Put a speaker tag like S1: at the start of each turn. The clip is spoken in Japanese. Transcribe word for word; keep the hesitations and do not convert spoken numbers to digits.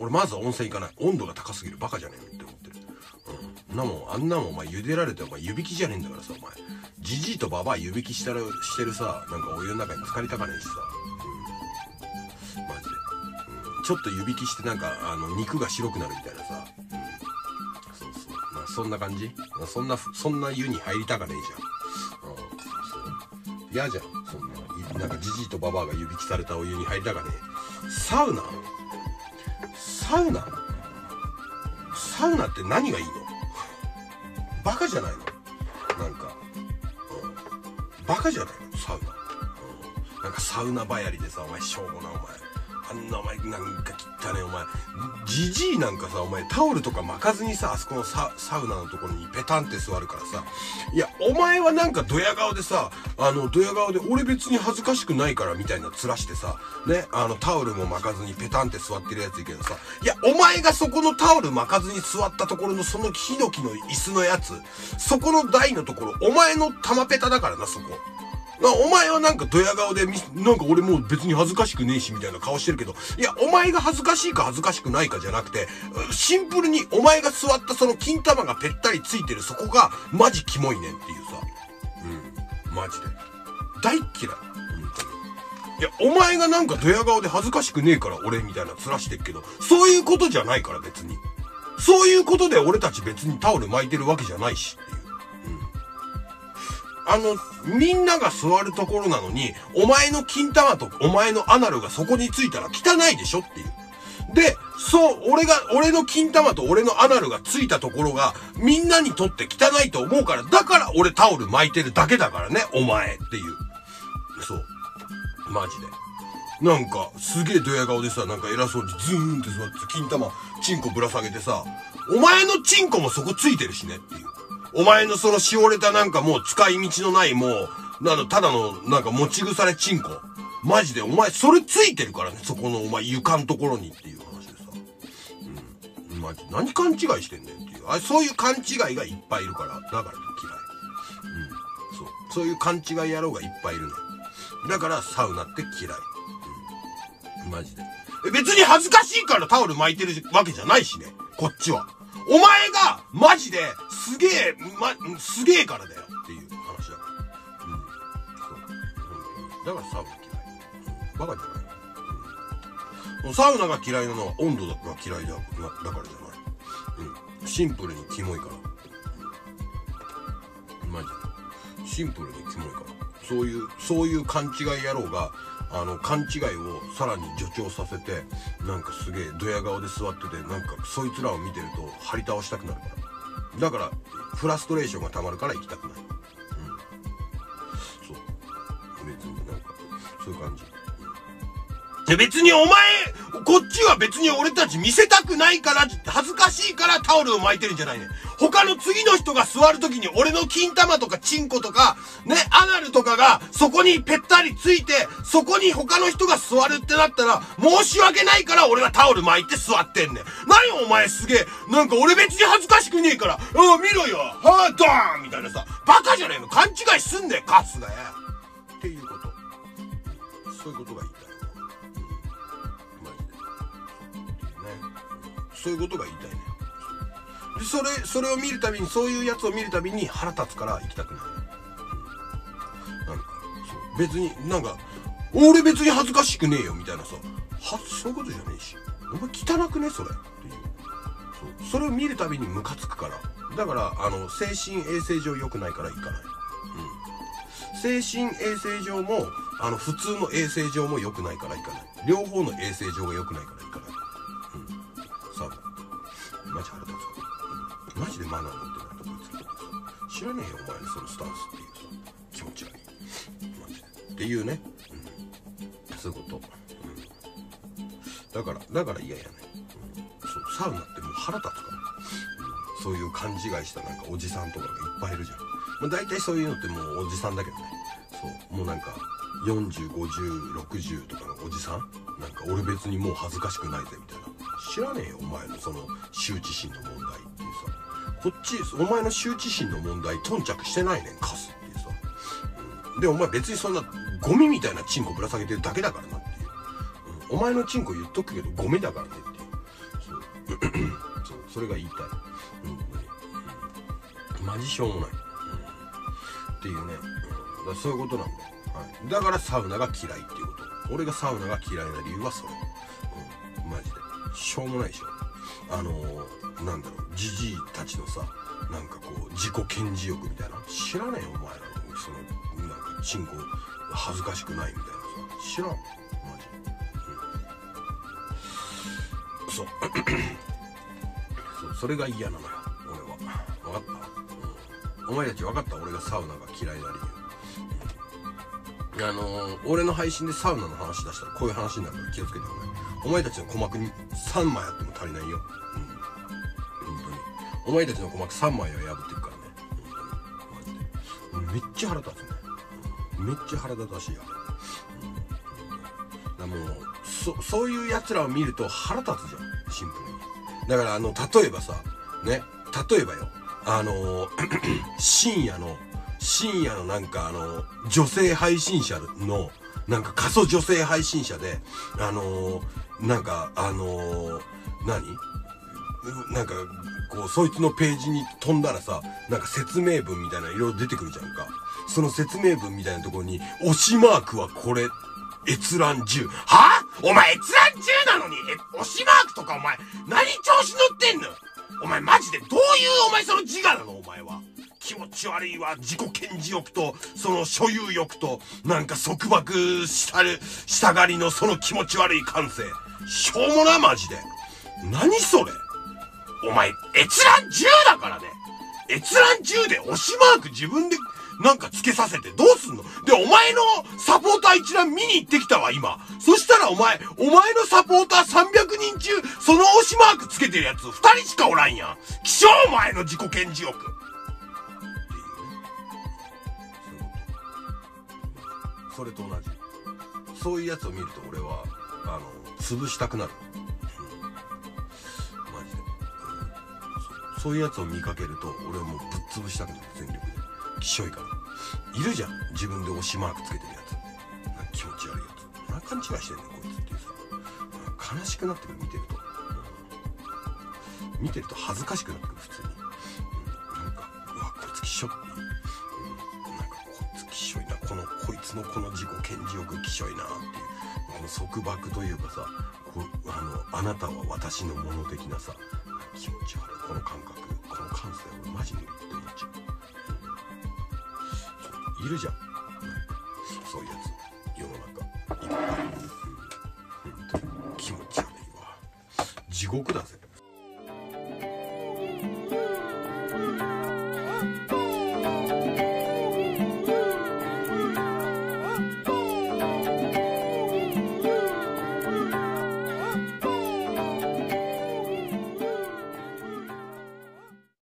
S1: 俺まずは温泉行かない。温度が高すぎる。バカじゃねえのって思ってる。うん。なもん、あんなもんお前茹でられてお前湯引きじゃねえんだからさ、お前。じじいとババア湯引きしたら、してるさ、なんかお湯の中に浸かりたかねえしさ。うん。マジで。うん。ちょっと湯引きしてなんか、あの、肉が白くなるみたいなさ。うん。そうそう。まあ、そんな感じ？そんな、そんな湯に入りたかねえじゃん。うん。そう。嫌じゃん。そんな。なんかじじいとババアが湯引きされたお湯に入りたかねえ。サウナ？サウナ？サウナって何がいいの？バカじゃないの？なんか、うん、バカじゃないのサウナ、うん、なんかサウナばやりでさ、お前しょうもなお前あんなお前なんか汚ねえお前じじいなんかさ、お前タオルとか巻かずにさ、あそこの サ, サウナのところにペタンって座るからさ、いやお前はなんかドヤ顔でさ、あのドヤ顔で俺別に恥ずかしくないからみたいな面してさね、あのタオルも巻かずにペタンって座ってるやついいけどさ、いやお前がそこのタオル巻かずに座ったところのそのヒノキの椅子のやつ、そこの台のところお前の玉ペタだからな、そこ。お前はなんかドヤ顔で、なんか俺もう別に恥ずかしくねえしみたいな顔してるけど、いや、お前が恥ずかしいか恥ずかしくないかじゃなくて、シンプルにお前が座ったその金玉がぺったりついてるそこがマジキモいねんっていうさ。うん。マジで。大っ嫌い。本当に。いや、お前がなんかドヤ顔で恥ずかしくねえから俺みたいな面してるけど、そういうことじゃないから別に。そういうことで俺たち別にタオル巻いてるわけじゃないしっていう。あの、みんなが座るところなのに、お前の金玉とお前のアナルがそこについたら汚いでしょっていう。で、そう、俺が、俺の金玉と俺のアナルがついたところが、みんなにとって汚いと思うから、だから俺タオル巻いてるだけだからね、お前っていう。そう。マジで。なんか、すげえドヤ顔でさ、なんか偉そうにズーンって座って金玉、チンコぶら下げてさ、お前のチンコもそこついてるしねっていう。お前のそのしおれたなんかもう使い道のないもう、なの、ただのなんか持ち腐れチンコ。マジでお前それついてるからね、そこのお前床のところにっていう話でさ。うん。マジ、何勘違いしてんねんっていう。あ、そういう勘違いがいっぱいいるから、だから嫌い。うん。そう。そういう勘違い野郎がいっぱいいるね。だからサウナって嫌い。うん。マジで。別に恥ずかしいからタオル巻いてるわけじゃないしね。こっちは。お前がマジですげえ、ま、すげえからだよっていう話だから。うん。そう。うん、だからサウナ嫌い。うん、バカじゃない。うん、サウナが嫌いなのは温度が嫌いだ、だからじゃない。うん。シンプルにキモいから。うん、マジで。シンプルにキモいから。そういう、そういう勘違い野郎が、あの勘違いをさらに助長させて、なんかすげえドヤ顔で座ってて、なんかそいつらを見てると張り倒したくなるから。だからフラストレーションがたまるから行きたくない。うん。そう。別になんかそういう感じ。で別にお前、こっちは別に俺たち見せたくないから、恥ずかしいからタオルを巻いてるんじゃないね。他の次の人が座るときに俺の金玉とかチンコとか、ね、アナルとかがそこにぺったりついて、そこに他の人が座るってなったら、申し訳ないから俺がタオル巻いて座ってんねん。何お前すげえ、なんか俺別に恥ずかしくねえから、うん、見ろよ、はぁ、ドーンみたいなさ、バカじゃねえの、勘違いすんねん、カスがや。っていうこと。そういうことが言いたい。そういうことが言いたいね。で、それ、それを見るたびに、そういうやつを見るたびに腹立つから行きたくない。なんか、そう。別に、なんか、俺別に恥ずかしくねえよ、みたいなさ。は、そういうことじゃねえし。お前汚くねそれ。っていう。そう。それを見るたびにムカつくから。だから、あの、精神衛生上良くないから行かない。うん。精神衛生上も、あの、普通の衛生上も良くないから行かない。両方の衛生上が良くないから行かない。さあ、マジ腹立つから。マジでマナー持ってないとこいつ。知らねえよ、お前のそのスタンスっていうさ、気持ち悪い。マジで。っていうね。うん。そういうこと。うん。だから、だから嫌やね。うん。そう、サウナってもう腹立つから。うん。そういう勘違いしたなんかおじさんとかがいっぱいいるじゃん。まあ大体そういうのってもうおじさんだけどね。そう、もうなんか、よんじゅう、ごじゅう、ろくじゅうとかのおじさんなんか俺別にもう恥ずかしくないぜみたいな。知らねえよお前のその羞恥心の問題っていうさ、こっちお前の羞恥心の問題頓着してないねんカスっていうさ、うん、でお前別にそんなゴミみたいなチンコぶら下げてるだけだからなっていう、うん、お前のチンコ言っとくけどゴミだからねっていう、 そうそれが言いたい、うん、マジしょうもない、うん、っていうね、うん、だそういうことなんだよ、はい、だからサウナが嫌いっていうこと。俺がサウナが嫌いな理由はそれ、うん、マジでしょうもないでしょ。あのー、なんだろう、ジジイたちのさ、なんかこう自己顕示欲みたいな、知らねえよお前らのそのなんかチンコ恥ずかしくないみたいなさ、知らんマジで、うん、そうそうそれが嫌なのよ俺は。分かった、うん、お前たち分かった？俺がサウナが嫌いな理由、うん、あのー、俺の配信でサウナの話出したらこういう話になるから気をつけてお前。お前たちの鼓膜にさんまいあっても足りないよ、うん、本当にお前たちの鼓膜さんまいは破ってるからね、本当にマジでめっちゃ腹立つね、めっちゃ腹立たしいや、うん、だからもう そ, そういうやつらを見ると腹立つじゃん、シンプルに。だからあの例えばさね、例えばよ、あの深夜の深夜のなんかあの女性配信者のなんか過疎女性配信者であのー、なんかあのー、何なんかこうそいつのページに飛んだらさ、なんか説明文みたいないろいろ出てくるじゃんか。その説明文みたいなところに推しマークはこれ閲覧じゅう、はぁ、お前閲覧じゅうなのにえ推しマークとかお前何調子乗ってんのお前。マジでどういうお前その自我なのお前は。気持ち悪いわ。自己顕示欲とその所有欲となんか束縛したるしたがりのその気持ち悪い感性、しょうもなマジで。何それお前閲覧じゅうだからね。閲覧じゅうで推しマーク自分でなんかつけさせてどうすんの。でお前のサポーター一覧見に行ってきたわ今。そしたらお前お前のサポーターさんびゃくにん中その推しマークつけてるやつふたりしかおらんやん。希少お前の自己顕示欲それと同じ。そういうやつを見ると俺はあの潰したくなる、うん、マジで、うん、そ, そういうやつを見かけると俺はもうぶっ潰したくなる、全力で。きしょいから。いるじゃん自分で推しマークつけてるやつ、なんか気持ち悪いやつ。何勘違いしてんねんこいつっていうさ、悲しくなってくる見てると、うん、見てると恥ずかしくなってくる普通に、うん、なんかうわこいつきしょっていう、うん、なんかこいつきしょいな、このこいつのこの自己顕示欲きしょいなっていうこの束縛というかさ、こうあのあなたは私のもの的なさ気持ち悪いこの感覚、この感性俺マジにって思っちゃう、うん、いるじゃんなんかそういうやつ世の中いっぱい、うん、本当に気持ち悪いわ。地獄だぜ。